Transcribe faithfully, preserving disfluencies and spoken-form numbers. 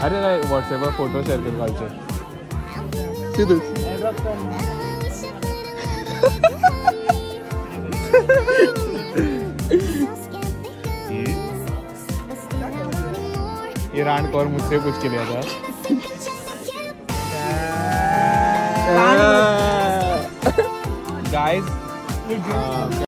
अरे नाही व्हॉट्सअपवर फोटो शेअर कर कालचे ये रान कौर मुझसे पूछ के लिया था गाइस